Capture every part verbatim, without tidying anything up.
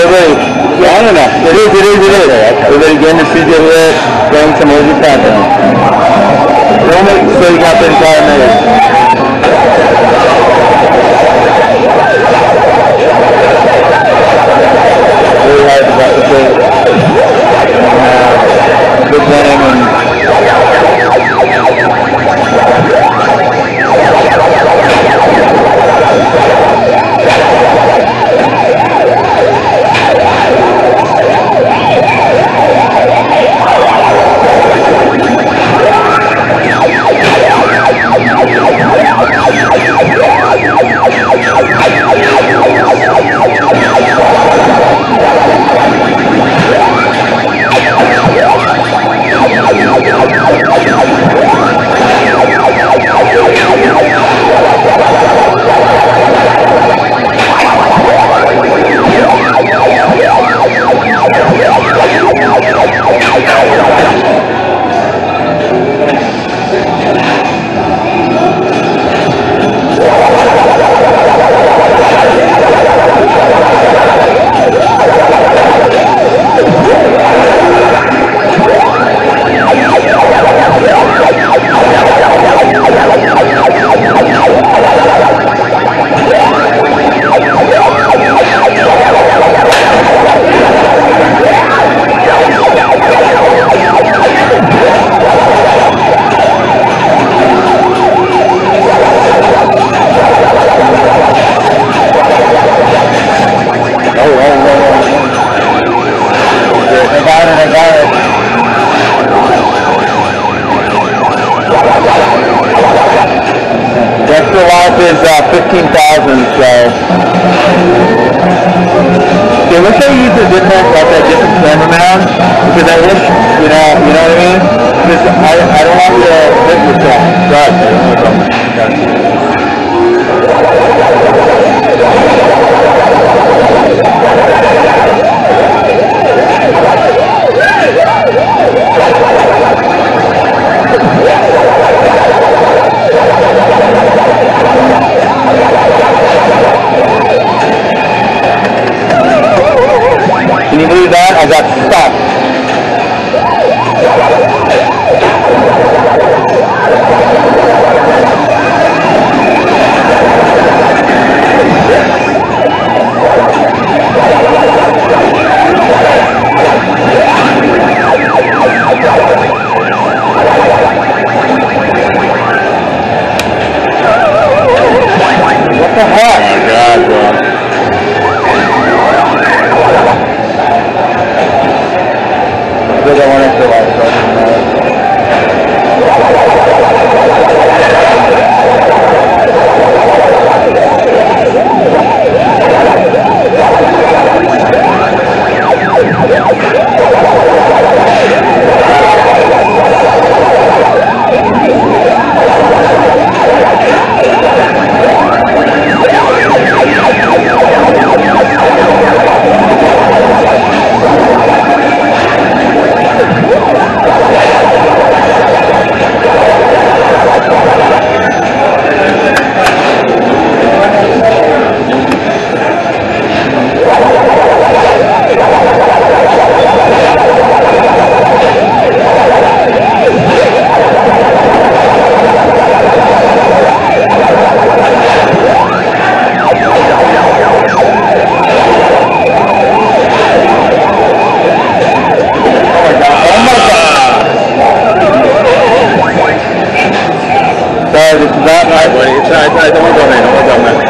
everybody, yeah, I don't know. It is, it is, it is. Everybody getting to see the hit, getting some more content. Don't make so you got the entire minute. Really hard to replicate. Uh, good winning and is uh, fifteen thousand, so I wish I used a different, like a different camera mount, because I wish, you know, you know what I mean? Because I, I don't want to hit myself. God, can you believe that? I got stuck. What the heck? Oh my God, bro. I don't want to feel like I don't want to go there, I don't want to go there.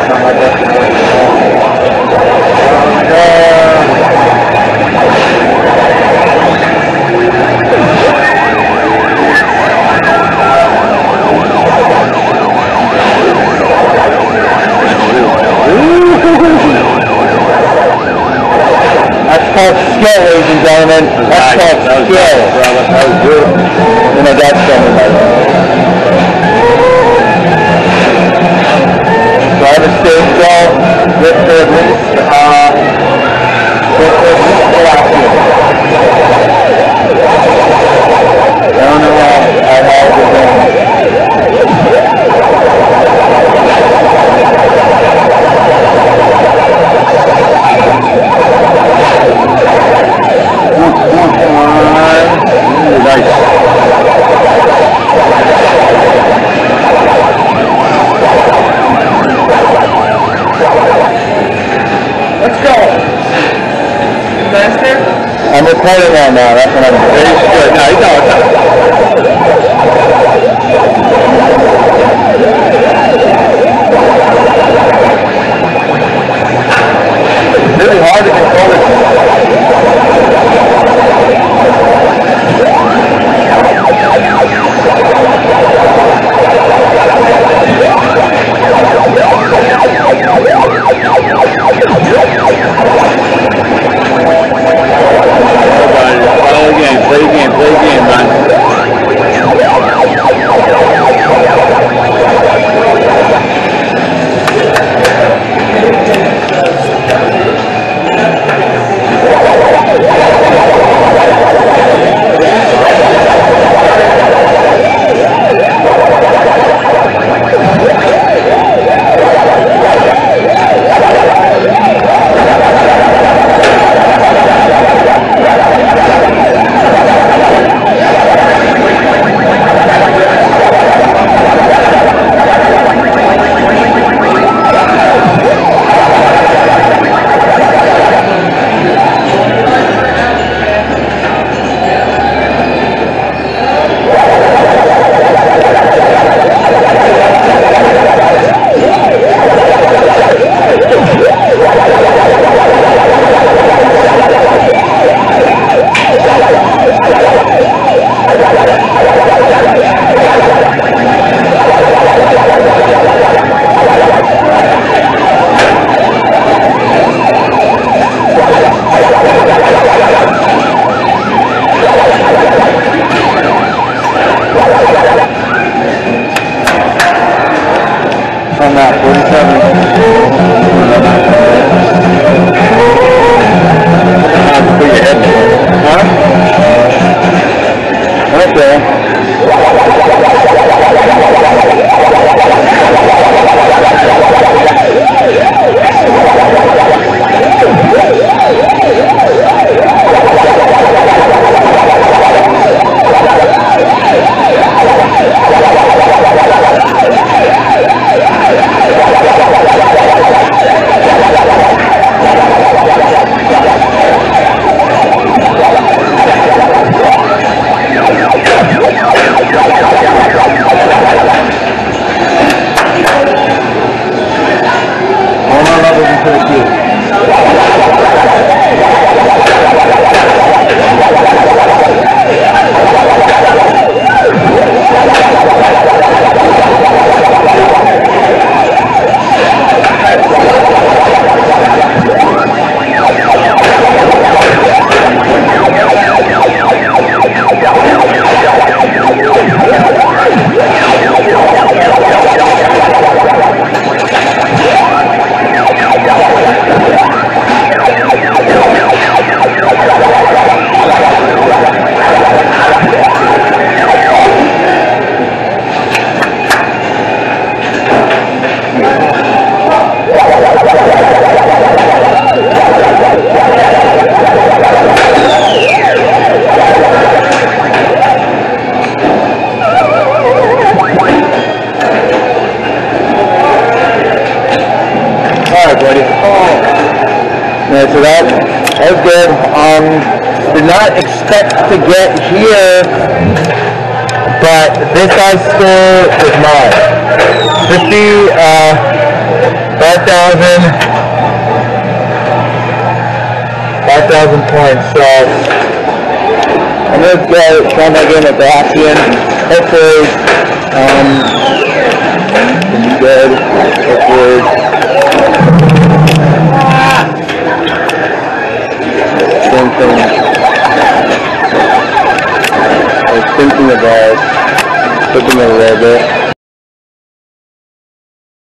That's called skill, ladies and gentlemen. That's called skill. That was beautiful. And my dad's telling me about it. So I have a stage goal with the least, uh, with the least velocity. I don't know how I have the thing. you're playing that now. That's what I'm saying. Good. No, you know it's not. It's really hard to control it. Play the game, play the game, man. On that forty-seven. Put your head in it. Huh? Okay. Yeah, so that, that was good. Um, did not expect to get here, but this guy's score was mine. fifty, uh, five thousand, five thousand points. So I'm gonna go try my game at Bastion. Hopefully, um, it's good. Hopefully. Same thing. I was thinking about cooking it a little bit.